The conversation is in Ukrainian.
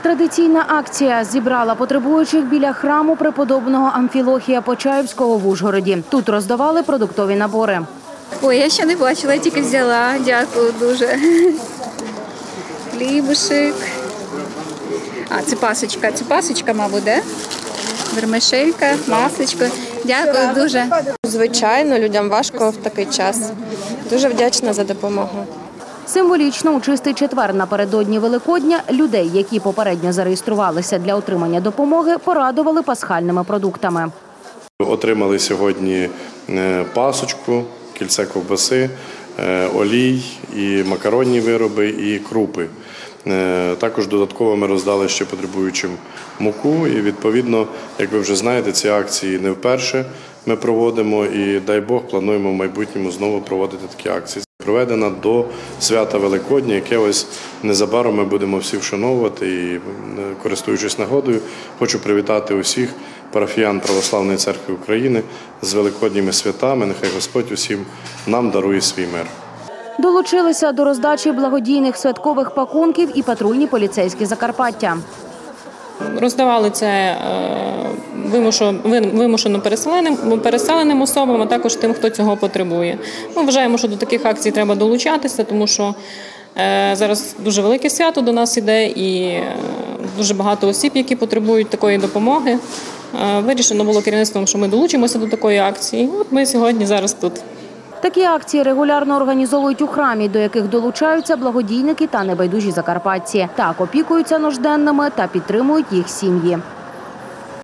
Традиційна акція зібрала потребуючих біля храму преподобного Амфілохія Почаївського в Ужгороді. Тут роздавали продуктові набори. Ой, я ще не бачила, я тільки взяла. Дякую дуже. Хлібушек. А, це пасочка, мабуть, де? Вермишелька, масличко. Дякую дуже. Звичайно, людям важко в такий час. Дуже вдячна за допомогу. Символічно у Чистий четвер напередодні Великодня людей, які попередньо зареєструвалися для отримання допомоги, порадували пасхальними продуктами. Отримали сьогодні пасочку, кільце ковбаси, олій, і макаронні вироби, і крупи. Також додатково ми роздали ще потребуючим муку. І відповідно, як ви вже знаєте, ці акції не вперше ми проводимо і, дай Бог, плануємо в майбутньому знову проводити такі акції. Проведена до свята Великодня, яке ось незабаром ми будемо всі вшановувати. І, користуючись нагодою, хочу привітати усіх парафіян Православної Церкви України з Великодніми святами. Нехай Господь усім нам дарує свій мир. Долучилися до роздачі благодійних святкових пакунків і патрульні поліцейські Закарпаття. Роздавали це вимушено переселеним особам, а також тим, хто цього потребує. Ми вважаємо, що до таких акцій треба долучатися, тому що зараз дуже велике свято до нас іде і дуже багато осіб, які потребують такої допомоги. Вирішено було керівництвом, що ми долучимося до такої акції. От ми сьогодні зараз тут. Такі акції регулярно організовують у храмі, до яких долучаються благодійники та небайдужі закарпатці. Так опікуються нужденними та підтримують їх сім'ї.